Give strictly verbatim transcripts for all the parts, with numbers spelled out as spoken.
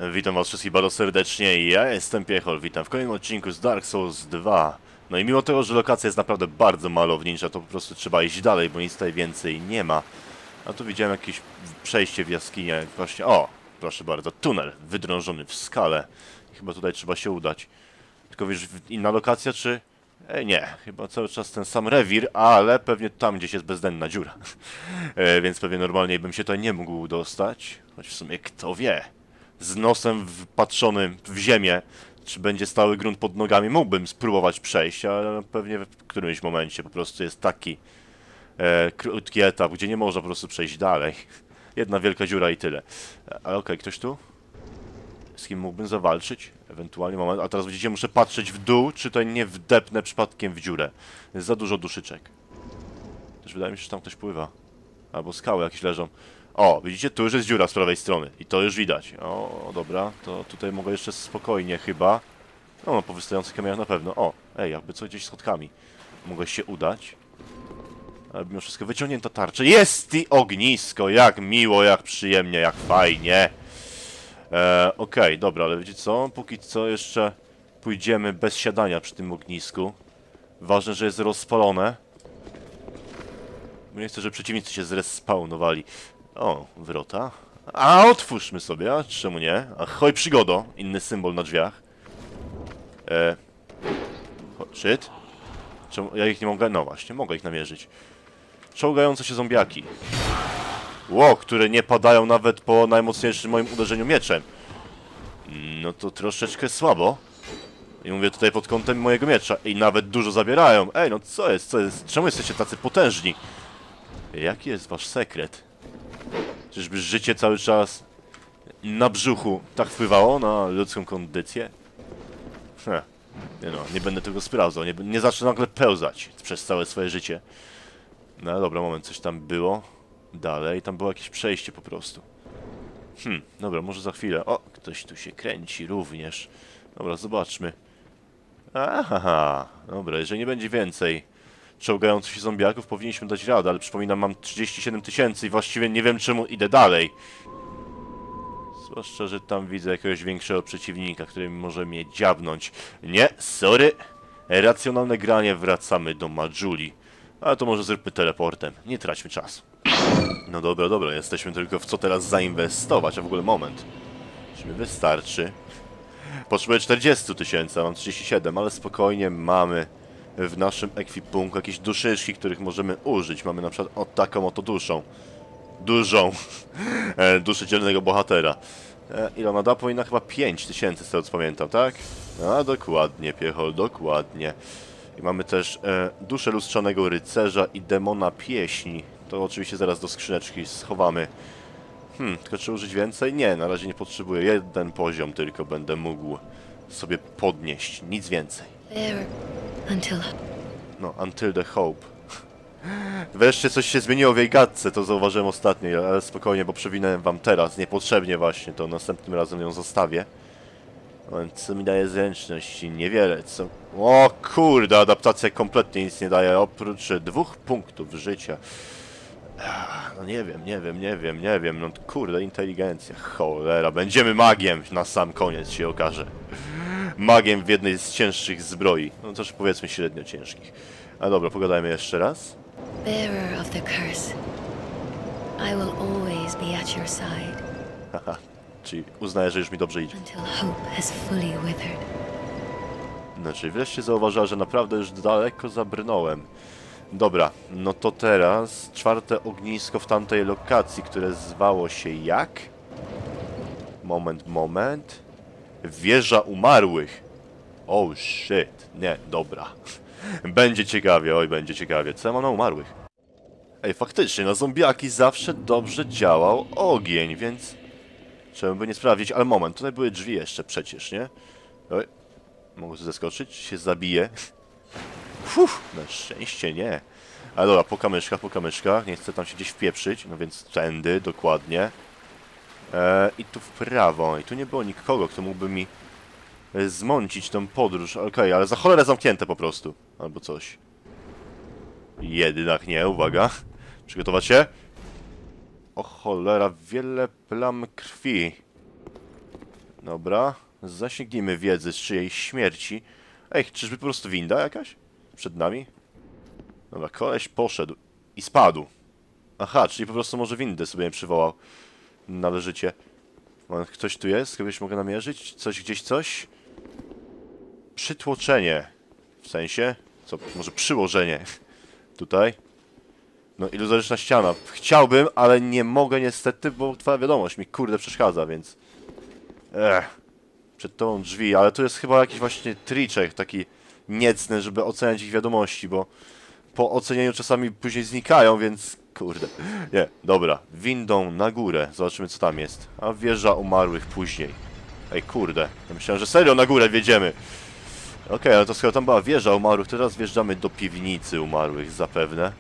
Witam was wszystkich bardzo serdecznie, ja jestem Piechol, witam w kolejnym odcinku z Dark Souls dwa. No i mimo tego, że lokacja jest naprawdę bardzo malownicza, to po prostu trzeba iść dalej, bo nic tutaj więcej nie ma. A tu widziałem jakieś przejście w jaskinię, właśnie, o, proszę bardzo, tunel wydrążony w skale. Chyba tutaj trzeba się udać. Tylko wiesz, inna lokacja czy... Ej, nie, chyba cały czas ten sam rewir, ale pewnie tam gdzieś jest bezdenna dziura. e, więc pewnie normalnie bym się tutaj nie mógł dostać, choć w sumie kto wie. Z nosem wpatrzonym w ziemię, czy będzie stały grunt pod nogami, mógłbym spróbować przejść, ale pewnie w którymś momencie po prostu jest taki e, krótki etap, gdzie nie można po prostu przejść dalej. Jedna wielka dziura i tyle. Ale okej, okay, ktoś tu? Z kim mógłbym zawalczyć? Ewentualnie moment. A teraz widzicie, muszę patrzeć w dół, czy to nie wdepnę przypadkiem w dziurę. Jest za dużo duszyczek. Też wydaje mi się, że tam ktoś pływa. Albo skały jakieś leżą. O, widzicie? Tu już jest dziura z prawej strony. I to już widać. O, dobra. To tutaj mogę jeszcze spokojnie chyba. No, no po wystających kamieniach na pewno. O, ej, jakby co gdzieś schodkami. Mogę się udać. Ale mimo wszystko wyciągnięta tarcza. Jest i ognisko! Jak miło, jak przyjemnie, jak fajnie. Eee, Okej, okay, dobra, ale wiecie co? Póki co jeszcze pójdziemy bez siadania przy tym ognisku. Ważne, że jest rozpalone. Bo nie chcę, żeby przeciwnicy się zrespawnowali. O, wrota. A, otwórzmy sobie, a czemu nie? Ahoj, przygodo. Inny symbol na drzwiach. Eee... Shit. Czemu? Ja ich nie mogę... No właśnie, mogę ich namierzyć. Czołgające się zombiaki. Ło, które nie padają nawet po najmocniejszym moim uderzeniu mieczem. No to troszeczkę słabo. I mówię tutaj pod kątem mojego miecza. I nawet dużo zabierają. Ej, no co jest, co jest? Czemu jesteście tacy potężni? Jaki jest wasz sekret? Czyżby życie cały czas na brzuchu tak wpływało na ludzką kondycję? Heh. Nie no, nie będę tego sprawdzał. Nie, nie zacznę nagle pełzać przez całe swoje życie. No dobra, moment, coś tam było. Dalej, tam było jakieś przejście po prostu. Hmm, dobra, może za chwilę. O, ktoś tu się kręci również. Dobra, zobaczmy. Aha, dobra, jeżeli nie będzie więcej czołgających się zombiaków, powinniśmy dać radę, ale przypominam, mam trzydzieści siedem tysięcy i właściwie nie wiem, czemu idę dalej. Zwłaszcza, że tam widzę jakiegoś większego przeciwnika, który może mnie dziabnąć. Nie, sorry. Racjonalne granie, wracamy do Majuli. Ale to może zróbmy teleportem, nie traćmy czasu. No dobra, dobra, jesteśmy tylko w co teraz zainwestować, a w ogóle moment. Czy mi wystarczy? Potrzebuję czterdzieści tysięcy, a mam trzydzieści siedem, ale spokojnie mamy w naszym ekwipunku jakieś duszyczki, których możemy użyć. Mamy na przykład o taką oto duszą. Dużą. Duszę dzielnego bohatera. E, ile ona da? Powinna chyba pięć tysięcy, z tego co pamiętam, tak? A dokładnie, Piechol, dokładnie. I mamy też e, duszę lustrzanego rycerza i demona pieśni. To oczywiście zaraz do skrzyneczki schowamy. Hmm, tylko czy użyć więcej? Nie, na razie nie potrzebuję. Jeden poziom tylko będę mógł sobie podnieść. Nic więcej. Until... No, until the hope. Wreszcie coś się zmieniło w jej gadce, to zauważyłem ostatnio, ale spokojnie, bo przewinąłem wam teraz. Niepotrzebnie właśnie, to następnym razem ją zostawię. Co mi daje zręczność? Niewiele, co... O kurde, adaptacja kompletnie nic nie daje, oprócz dwóch punktów życia. No nie wiem, nie wiem, nie wiem, nie wiem, no kurde, inteligencja, cholera, będziemy magiem, na sam koniec się okaże. Magiem w jednej z cięższych zbroi, no też powiedzmy średnio ciężkich. A dobra, pogadajmy jeszcze raz. Bearer of the curse, I will always be at your side. Haha, czyli uznaję, że już mi dobrze idzie. Until hope has fully withered. Znaczy, wreszcie zauważyła, że naprawdę już daleko zabrnąłem. Dobra, no to teraz czwarte ognisko w tamtej lokacji, które zwało się jak? Moment, moment. Wieża umarłych. Oh shit. Nie, dobra. Będzie ciekawie, oj, będzie ciekawie. Co ja mam na umarłych? Ej, faktycznie, na zombiaki zawsze dobrze działał ogień, więc... Trzeba by nie sprawdzić, ale moment, tutaj były drzwi jeszcze przecież, nie? Oj, mogę tu zeskoczyć? Się zabiję. Fuh, na szczęście nie. Ale dobra, po kamyczkach, po kamyczkach. Nie chcę tam się gdzieś wpieprzyć, no więc tędy, dokładnie. Eee, I tu w prawo. I tu nie było nikogo, kto mógłby mi zmącić tą podróż. Okej, okay, ale za cholerę zamknięte po prostu. Albo coś. Jednak nie, uwaga. Przygotować się. O cholera, wiele plam krwi. Dobra, zasięgnijmy wiedzy z czyjejś śmierci. Ej, czyżby po prostu winda jakaś? Przed nami? Dobra, koleś poszedł i spadł. Aha, czyli po prostu może windę sobie nie przywołał. Należycie. Ktoś tu jest? Kogoś mogę namierzyć? Coś gdzieś, coś? Przytłoczenie. W sensie? Co? Może przyłożenie. Tutaj. No iluzoryczna ściana. Chciałbym, ale nie mogę niestety, bo twoja wiadomość mi kurde przeszkadza, więc... Ech. Przed tą drzwi, ale tu jest chyba jakiś właśnie triczek taki niecny, żeby oceniać ich wiadomości, bo po ocenieniu czasami później znikają, więc kurde. Nie, dobra. Windą na górę. Zobaczymy co tam jest. A wieża umarłych później. Ej, kurde. Ja myślałem, że serio na górę wjedziemy. Okej, okay, ale to skoro tam była wieża umarłych, to teraz wjeżdżamy do piwnicy umarłych zapewne.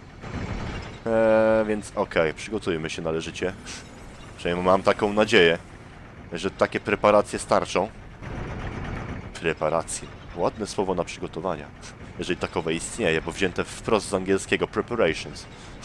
Eee, więc okej, okay, przygotujmy się należycie. Przynajmniej mam taką nadzieję, że takie preparacje starczą. Preparacje. Ładne słowo na przygotowania. Jeżeli takowe istnieje, bo wzięte wprost z angielskiego preparations.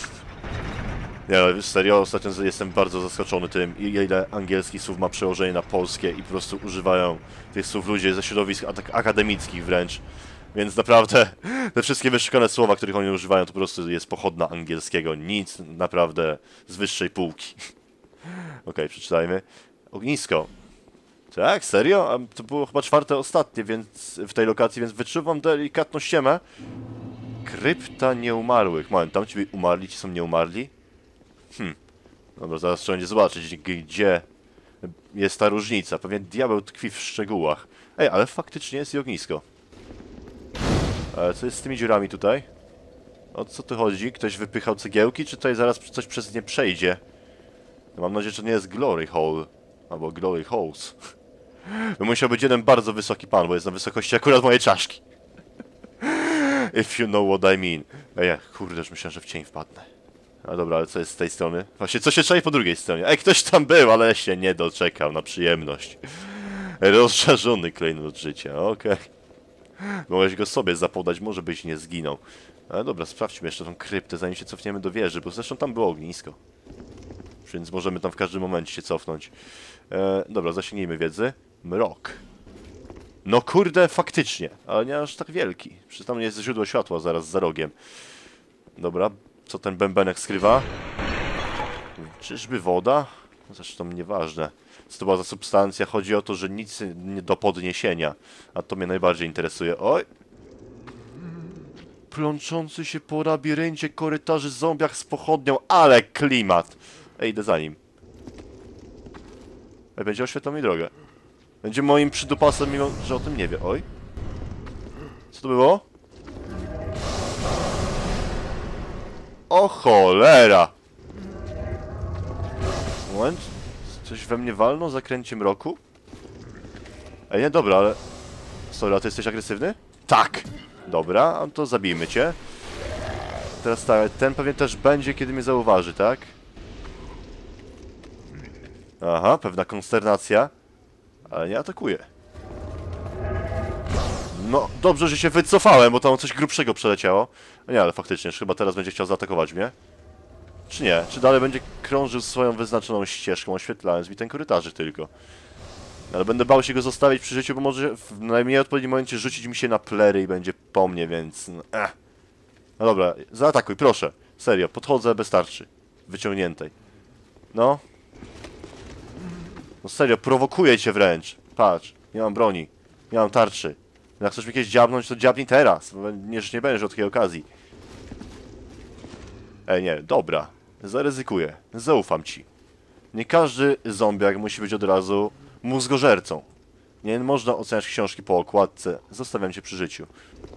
Nie, ale serio, ostatnio jestem bardzo zaskoczony tym, ile angielskich słów ma przełożenie na polskie i po prostu używają tych słów ludzie ze środowisk akademickich wręcz. Więc naprawdę te wszystkie wyszukane słowa, których oni używają, to po prostu jest pochodna angielskiego. Nic naprawdę z wyższej półki. Okej, okay, przeczytajmy. Ognisko. Tak, serio? A to było chyba czwarte ostatnie więc w tej lokacji, więc wyczuwam delikatną ściemę. Krypta nieumarłych. Moment, tam ci umarli, ci są nieumarli? Hm. Dobra, zaraz trzeba będzie zobaczyć, gdzie jest ta różnica. Pewnie diabeł tkwi w szczegółach. Ej, ale faktycznie jest i ognisko. Ale co jest z tymi dziurami tutaj? O co tu chodzi? Ktoś wypychał cegiełki, czy tutaj zaraz coś przez nie przejdzie? No mam nadzieję, że to nie jest Glory Hole. Albo Glory Holes. By musiał być jeden bardzo wysoki pan, bo jest na wysokości akurat mojej czaszki. If you know what I mean. Ej, kurde, już myślałem, że w cień wpadnę. No dobra, ale co jest z tej strony? Właśnie, co się czai po drugiej stronie? Ej, ktoś tam był, ale się nie doczekał na przyjemność. Rozżarzony klejnot życia, okej. Okay. Mogłeś go sobie zapodać, może byś nie zginął. Ale dobra, sprawdźmy jeszcze tą kryptę, zanim się cofniemy do wieży, bo zresztą tam było ognisko. Więc możemy tam w każdym momencie się cofnąć. E, dobra, zasięgnijmy wiedzy. Mrok. No kurde, faktycznie, ale nie aż tak wielki. Przecież tam jest źródło światła zaraz za rogiem. Dobra, co ten bębenek skrywa? Czyżby woda? Zresztą nieważne. Co to była za substancja? Chodzi o to, że nic nie do podniesienia. A to mnie najbardziej interesuje. Oj! Plączący się po labiryncie korytarzy zombiach z pochodnią, ale klimat! Ej, idę za nim. Ej, będzie oświetlał mi drogę. Będzie moim przydupasem, mimo że o tym nie wie. Oj. Co to było? O cholera! Moment. Coś we mnie walnął? Zakręcie mroku? Ej, nie, dobra, ale... Sorry, a ty jesteś agresywny? Tak! Dobra, to zabijmy cię. Teraz tak, ten pewnie też będzie, kiedy mnie zauważy, tak? Aha, pewna konsternacja. Ale nie atakuje. No, dobrze, że się wycofałem, bo tam coś grubszego przeleciało. No nie, ale faktycznie, chyba teraz będzie chciał zaatakować mnie. Czy nie? Czy dalej będzie krążył swoją wyznaczoną ścieżką, oświetlając mi ten korytarzyk tylko? Ale będę bał się go zostawić przy życiu, bo może w najmniej odpowiednim momencie rzucić mi się na plery i będzie po mnie, więc... No, eh. No dobra, zaatakuj, proszę. Serio, podchodzę bez tarczy. Wyciągniętej. No. No serio, prowokuję cię wręcz. Patrz, nie mam broni. Nie mam tarczy. Jak chcesz mi kiedyś dziabnąć, to dziabnij teraz. Nie, że nie będziesz od takiej okazji. Ej, nie, dobra. Zaryzykuję. Zaufam ci. Nie każdy zombiak musi być od razu mózgożercą. Nie można oceniać książki po okładce. Zostawiam cię przy życiu.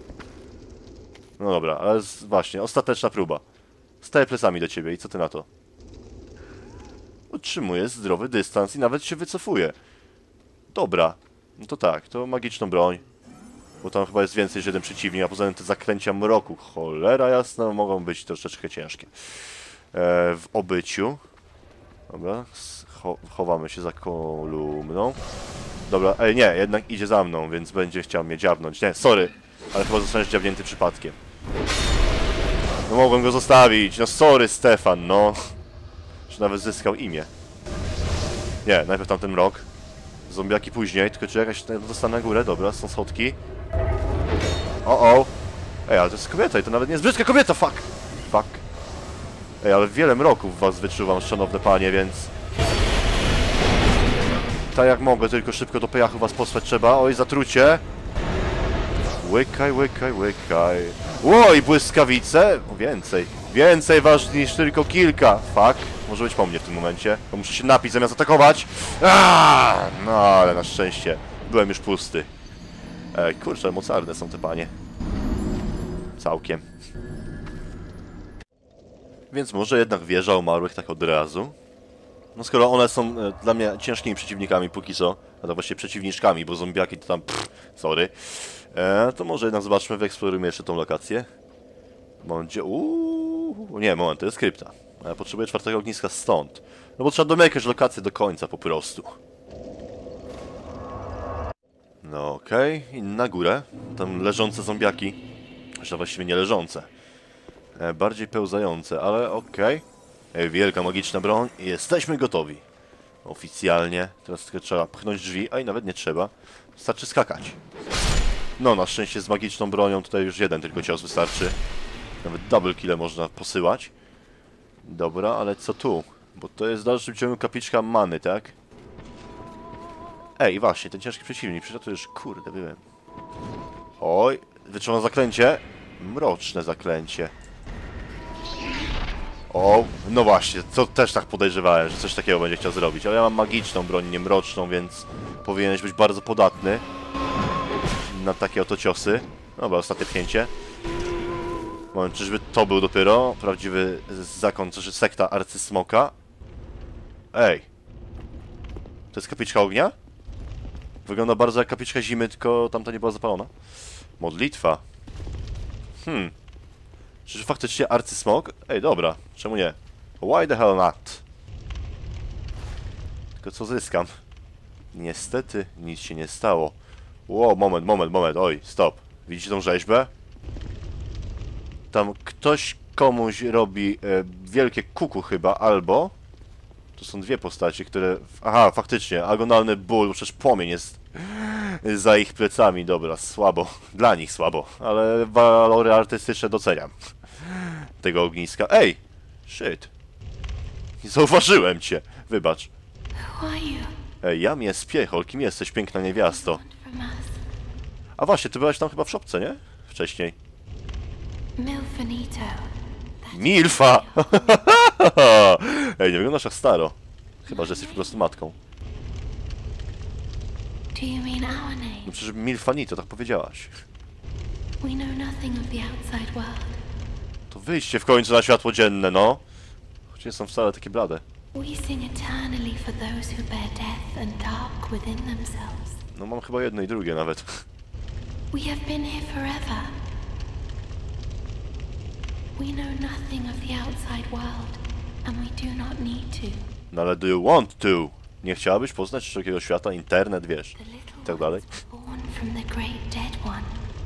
No dobra, ale z, właśnie, ostateczna próba. Staję plecami do ciebie i co ty na to? Utrzymuję zdrowy dystans i nawet się wycofuję. Dobra. No to tak, to magiczną broń. Bo tam chyba jest więcej niż jeden przeciwnik, a poza tym te zaklęcia mroku. Cholera jasna, mogą być troszeczkę ciężkie. E, w obyciu. Dobra, Cho chowamy się za kolumną. Dobra, ej nie, jednak idzie za mną, więc będzie chciał mnie dziabnąć. Nie, sorry, ale chyba zostaniesz dziabnięty przypadkiem. No mogłem go zostawić, no sorry Stefan, no. Czy nawet zyskał imię. Nie, najpierw tamten mrok. Zombiaki później, tylko czy jakaś dostanę na górę? Dobra, są schodki. O, o. Ej, ale to jest kobieta i to nawet nie jest brzydka kobieta, fuck! Fuck. Ej, ale wiele mroków w was wyczuwam, szanowne panie, więc... Tak jak mogę, tylko szybko do pejachu was posłać trzeba. Oj, zatrucie. Łykaj, łykaj, łykaj. Oj, błyskawice! O, więcej. Więcej ważnych niż tylko kilka. Fuck. Może być po mnie w tym momencie. Bo muszę się napić zamiast atakować. Aaaa! No, ale na szczęście byłem już pusty. Ej, kurczę, mocarne są te panie. Całkiem. Więc może jednak wieża umarłych tak od razu? No skoro one są e, dla mnie ciężkimi przeciwnikami póki co, a to właściwie przeciwniczkami, bo zombiaki to tam, pff, sorry, e, to może jednak zobaczmy, wyeksplorujmy jeszcze tą lokację. Moment, gdzie, uuu, nie, moment, to jest krypta. A ja potrzebuję czwartego ogniska stąd. No bo trzeba domykać lokację do końca po prostu. No okej, okay. I na górę, tam leżące zombiaki, że właściwie nie leżące. E, bardziej pełzające, ale okej. Okay. Wielka magiczna broń i jesteśmy gotowi. Oficjalnie. Teraz tylko trzeba pchnąć drzwi, a i nawet nie trzeba. Wystarczy skakać. No, na szczęście z magiczną bronią tutaj już jeden tylko cios wystarczy. Nawet double kille można posyłać. Dobra, ale co tu? Bo to jest w dalszym ciągu kapliczka many, tak? Ej, właśnie, ten ciężki przeciwnik. Przecież to już, kurde, byłem. Oj, wyczuwam zaklęcie. Mroczne zaklęcie. O, no właśnie, to też tak podejrzewałem, że coś takiego będzie chciał zrobić. Ale ja mam magiczną broń, nie mroczną, więc powinieneś być bardzo podatny na takie oto ciosy. Dobra, ostatnie pchnięcie. Moment, czyżby to był dopiero prawdziwy zakon, czy sekta arcysmoka? Ej. To jest kapliczka ognia? Wygląda bardzo jak kapliczka zimy, tylko tamta nie była zapalona. Modlitwa. Hmm. Czyż faktycznie arcysmok? Ej, dobra, czemu nie? Why the hell not? Tylko co zyskam? Niestety nic się nie stało. Ło, moment, moment, moment, oj, stop. Widzicie tą rzeźbę? Tam ktoś komuś robi e, wielkie kuku chyba, albo... To są dwie postaci, które... Aha, faktycznie, agonalny ból, bo przecież płomień jest za ich plecami. Dobra, słabo. Dla nich słabo, ale walory artystyczne doceniam tego ogniska. Ej! Shit. Nie zauważyłem cię. Wybacz. Ej, jam jest piechol. Kim jesteś, piękna niewiasto? A właśnie, ty byłaś tam chyba w szopce, nie? Wcześniej. Milfa! Ej, nie wyglądasz jak staro. Chyba, że jesteś po prostu matką. No przecież Milfanito, tak powiedziałaś. To wyjście w końcu na światło dzienne, no. Choć nie są wcale takie blade. No mam chyba jedno i drugie nawet. We have been here forever. We know nothing of the outside world, and we do not need to. No ale do you want to? Nie chciałabyś poznać szerokiego świata, internet, wiesz, i tak dalej. Born from the great dead one.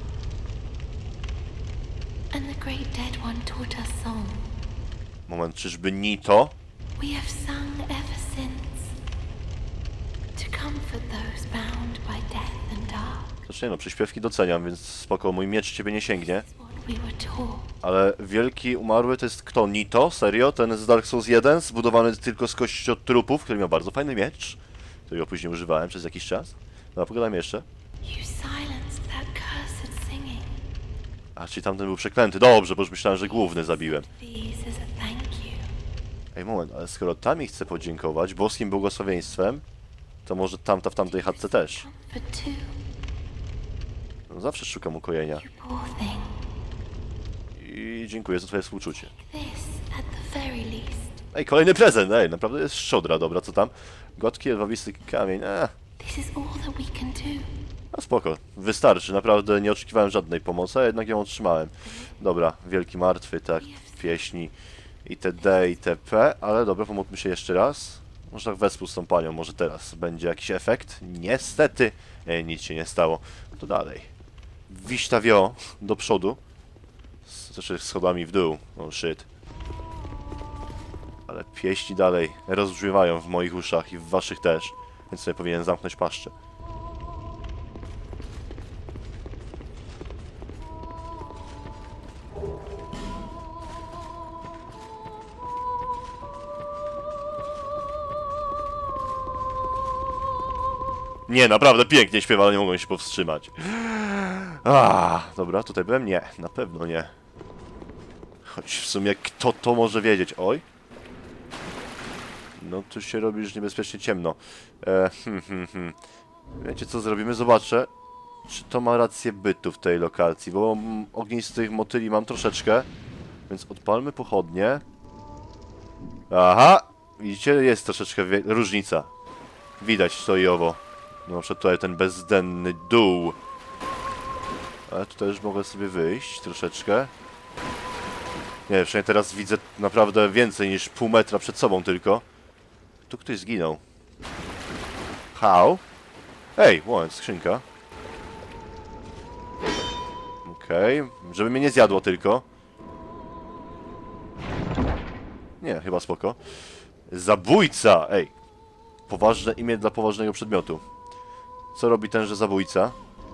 And the great dead one taught us song. Moment, czyżby Nito? We have sung ever since. To comfort those bound by death and dark. Znaczy nie no, przyśpiewki doceniam, więc spoko, mój miecz ciebie nie sięgnie. We were taught. Ale wielki umarły to jest kto? Nito? Serio? Ten z Dark Souls jeden? Zbudowany tylko z kości od trupów, który miał bardzo fajny miecz, którego później używałem przez jakiś czas. Dobra, pogadajmy jeszcze. You silenced that cursed singing. A, czyli tamten był przeklęty. Dobrze, bo już myślałem, że główny zabiłem. These as a thank you. Ej, moment, ale skoro tam mi chce podziękować boskim błogosławieństwem, to może tamta w tamtej chatce też. Comfort too, No, zawsze szukam ukojenia. you poor thing. I dziękuję za twoje współczucie. This at the very least. Ej, kolejny prezent! Ej, naprawdę jest szczodra, dobra, co tam? Gotki, jedwabisty kamień, eee. This is all that we can do. A spoko, wystarczy, naprawdę nie oczekiwałem żadnej pomocy, a jednak ją otrzymałem. Dobra, wielki martwy, tak, pieśni itd. itp. Ale dobra, pomódlmy się jeszcze raz. Może tak wespół z tą panią, może teraz będzie jakiś efekt. Niestety, e, nic się nie stało. To dalej. Wiśtawio do przodu. Znaczy schodami w dół. Oh shit. Ale pieśni dalej rozbrzmiewają w moich uszach i w waszych też. Więc sobie powinien zamknąć paszczę. Nie, naprawdę pięknie śpiewa, ale nie mogłem się powstrzymać. A, dobra, tutaj byłem? Nie, na pewno nie. Choć w sumie kto to może wiedzieć? Oj. No tu się robi już niebezpiecznie ciemno. E, hmm, hmm, hmm. Wiecie co zrobimy? Zobaczę, czy to ma rację bytu w tej lokacji, bo mm, ognistych motyli mam troszeczkę. Więc odpalmy pochodnie. Aha! Widzicie? Jest troszeczkę różnica. Widać to i owo. No, na przykład tutaj ten bezdenny dół. Ale tutaj już mogę sobie wyjść troszeczkę. Nie, przynajmniej teraz widzę naprawdę więcej niż pół metra przed sobą tylko. Tu ktoś zginął. How? Ej, moment, skrzynka. Okej, okay. Żeby mnie nie zjadło tylko. Nie, chyba spoko. Zabójca! Ej. Poważne imię dla poważnego przedmiotu. Co robi tenże zabójca?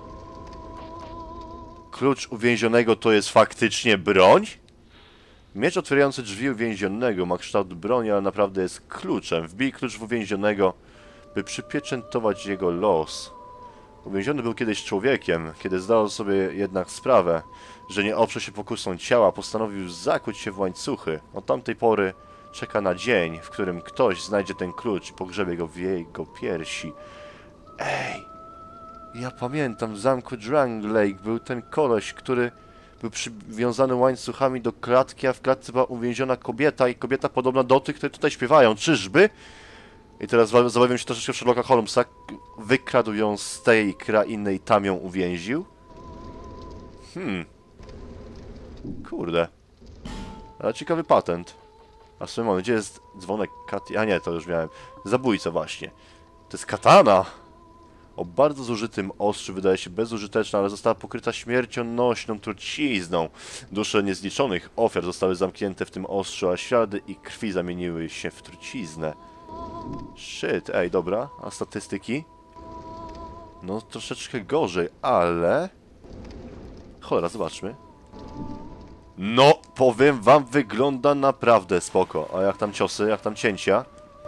Klucz uwięzionego to jest faktycznie broń? Miecz otwierający drzwi uwięzionego ma kształt broni, ale naprawdę jest kluczem. Wbij klucz w uwięzionego, by przypieczętować jego los. Uwięziony był kiedyś człowiekiem. Kiedy zdał sobie jednak sprawę, że nie oprze się pokusą ciała, postanowił zakuć się w łańcuchy. Od tamtej pory czeka na dzień, w którym ktoś znajdzie ten klucz i pogrzebie go w jego piersi. Ej, ja pamiętam, w zamku Drangleic był ten koleś, który był przywiązany łańcuchami do klatki, a w klatce była uwięziona kobieta i kobieta podobna do tych, które tutaj śpiewają. Czyżby? I teraz zabawiam się troszeczkę w Sherlocka Holmesa. Wykradł ją z tej krainy i tam ją uwięził? Hmm. Kurde. Ale ciekawy patent. A w sumie moment, gdzie jest dzwonek Kati? A nie, to już miałem. Zabójca właśnie. To jest katana! O bardzo zużytym ostrzu, wydaje się bezużyteczna, ale została pokryta śmiercionośną trucizną. Dusze niezliczonych ofiar zostały zamknięte w tym ostrzu, a ślady i krwi zamieniły się w truciznę. Shit, ej, dobra. A statystyki? No, troszeczkę gorzej, ale... Cholera, zobaczmy. No, powiem wam, wygląda naprawdę spoko. A jak tam ciosy, jak tam cięcia?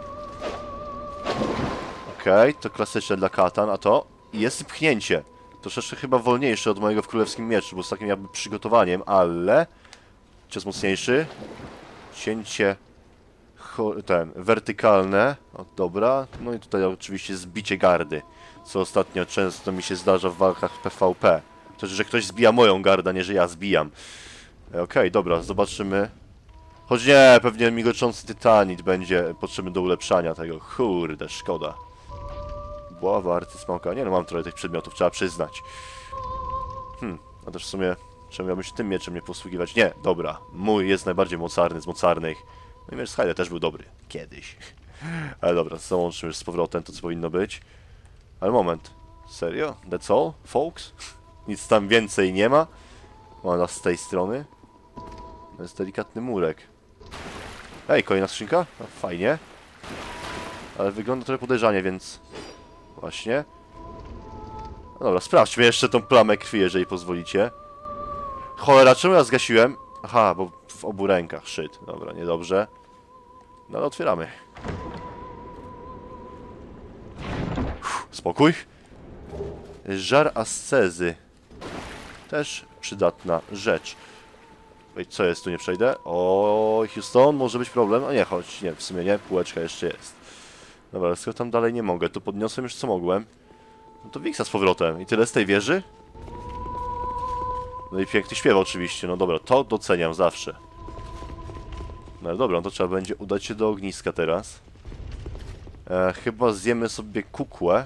Okej, okay, to klasyczne dla katan, a to jest pchnięcie. Troszeczkę chyba wolniejsze od mojego w królewskim mieczu, bo z takim jakby przygotowaniem, ale... Cios mocniejszy. Cięcie... ten, wertykalne. O, dobra. No i tutaj oczywiście zbicie gardy, co ostatnio często mi się zdarza w walkach P V P. To, że ktoś zbija moją gardę, a nie że ja zbijam. Okej, okay, dobra, zobaczymy. Choć nie, pewnie migoczący tytanit będzie potrzebny do ulepszania tego. Kurde, szkoda. Buława arcysmoka. Nie no, mam trochę tych przedmiotów, trzeba przyznać. Hmm, a też w sumie, czemu miałbym się tym mieczem nie posługiwać? Nie, dobra, mój jest najbardziej mocarny z mocarnych. No i miecz z Hyde też był dobry. Kiedyś. Ale dobra, załączmy już z powrotem to, co powinno być. Ale moment. Serio? That's all, folks? Nic tam więcej nie ma? Ona z tej strony. To jest delikatny murek. Ej, kolejna skrzynka? No, fajnie. Ale wygląda trochę podejrzanie, więc... Właśnie. No dobra, sprawdźmy jeszcze tą plamę krwi, jeżeli pozwolicie. Cholera, czemu ja zgasiłem? Aha, bo w obu rękach, shit. Dobra, niedobrze. No ale otwieramy. Uff, spokój. Żar ascezy. Też przydatna rzecz. Ej, co jest? Tu nie przejdę. O, Houston, może być problem. A nie, chodź, nie, w sumie nie, półeczka jeszcze jest. Dobra, ale skoro tam dalej nie mogę, to podniosłem już co mogłem. No to Wixa z powrotem. I tyle z tej wieży? No i piękny śpiew oczywiście, no dobra, to doceniam zawsze. No ale dobra, no to trzeba będzie udać się do ogniska teraz. E, chyba zjemy sobie kukłę.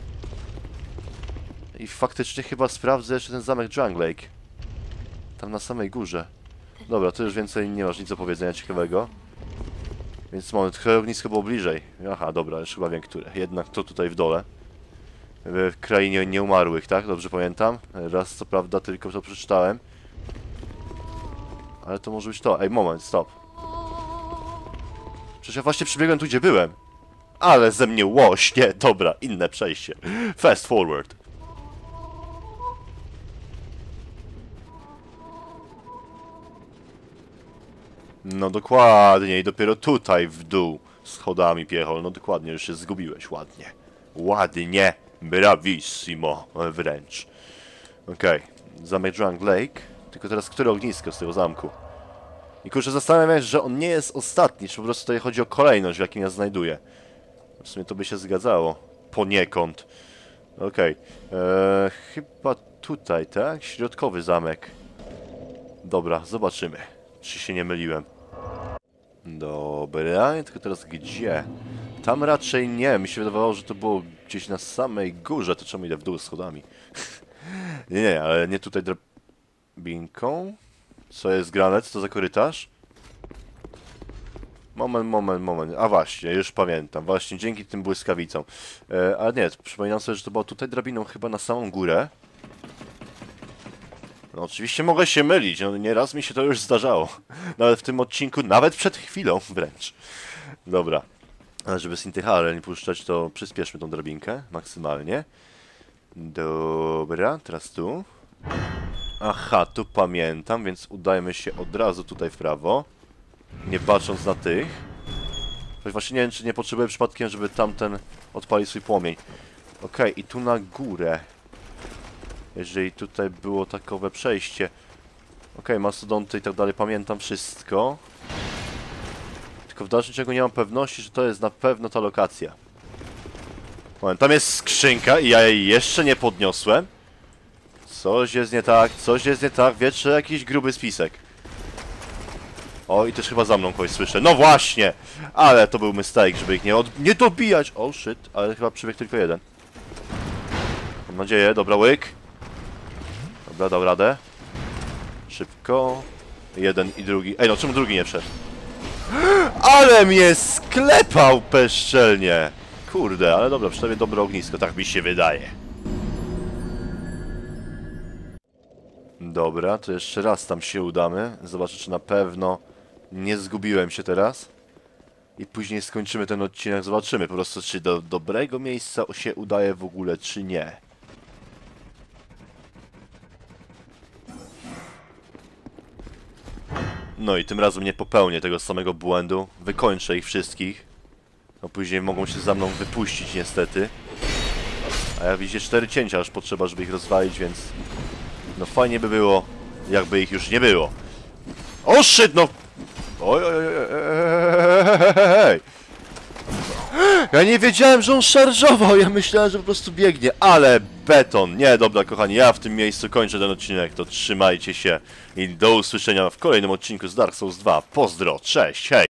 I faktycznie chyba sprawdzę jeszcze ten zamek Drangleic. Tam na samej górze. Dobra, to już więcej nie masz nic do powiedzenia ciekawego. Więc moment, które ognisko było bliżej. Aha, dobra, już chyba wiem, które. Jednak to tutaj w dole. W krainie nieumarłych, tak? Dobrze pamiętam? Raz co prawda tylko to przeczytałem. Ale to może być to. Ej, moment, stop. Przecież ja właśnie przybiegłem tu, gdzie byłem. Ale ze mnie łoś, nie, dobra, inne przejście. Fast forward. No dokładnie, i dopiero tutaj w dół schodami piechol, no dokładnie, już się zgubiłeś, ładnie. Ładnie, bravissimo, wręcz. Okej, okay. Zamek Drunk Lake, tylko teraz które ognisko z tego zamku? I kurczę, zastanawiam się, że on nie jest ostatni, czy po prostu tutaj chodzi o kolejność, w jakim ja znajduję. W sumie to by się zgadzało, poniekąd. Okej, okay. Chyba tutaj, tak? Środkowy zamek. Dobra, zobaczymy, czy się nie myliłem. Dobra, tylko teraz gdzie? Tam raczej nie, mi się wydawało, że to było gdzieś na samej górze, to czemu idę w dół schodami? nie, nie, ale nie tutaj drabinką. Co jest grane? Co to za korytarz? Moment, moment, moment. A właśnie, już pamiętam. Właśnie, dzięki tym błyskawicom. E, ale nie, przypominam sobie, że to było tutaj drabiną chyba na samą górę. No oczywiście mogę się mylić, no nieraz mi się to już zdarzało. Nawet w tym odcinku, nawet przed chwilą wręcz. Dobra. Ale żeby Sintyhara nie puszczać, to przyspieszmy tą drabinkę maksymalnie. Dobra, teraz tu. Aha, tu pamiętam, więc udajmy się od razu tutaj w prawo. Nie patrząc na tych. Choć właśnie nie wiem, czy nie potrzebuję przypadkiem, żeby tamten odpalił swój płomień. Okej, okay, i tu na górę. Jeżeli tutaj było takowe przejście. Okej, okay, mastodonty i tak dalej, pamiętam wszystko. Tylko w dalszym ciągu nie mam pewności, że to jest na pewno ta lokacja. Moment, tam jest skrzynka i ja jej jeszcze nie podniosłem. Coś jest nie tak, coś jest nie tak, wiecie, jakiś gruby spisek. O, i też chyba za mną kogoś słyszę. No właśnie! Ale to był mistake, żeby ich nie, od... nie dobijać. O, oh, shit, ale chyba przybiegł tylko jeden. Mam nadzieję, dobra, łyk. Dobra, dał radę. Szybko. Jeden i drugi. Ej, no czemu drugi nie wszedł? Ale mnie sklepał bezczelnie! Kurde, ale dobra, przynajmniej dobre ognisko, tak mi się wydaje. Dobra, to jeszcze raz tam się udamy. Zobaczę, czy na pewno nie zgubiłem się teraz. I później skończymy ten odcinek, zobaczymy po prostu, czy do dobrego miejsca się udaje w ogóle, czy nie. No i tym razem nie popełnię tego samego błędu. Wykończę ich wszystkich. No później mogą się za mną wypuścić niestety. A ja widzę cztery cięcia aż potrzeba, żeby ich rozwalić, więc... No fajnie by było, jakby ich już nie było. O shit, no! Oj, oj, oj, oj, ja nie wiedziałem, że on szarżował, ja myślałem, że po prostu biegnie, ale beton. Nie, dobra kochani, ja w tym miejscu kończę ten odcinek, to trzymajcie się i do usłyszenia w kolejnym odcinku z Dark Souls dwa. Pozdro, cześć, hej!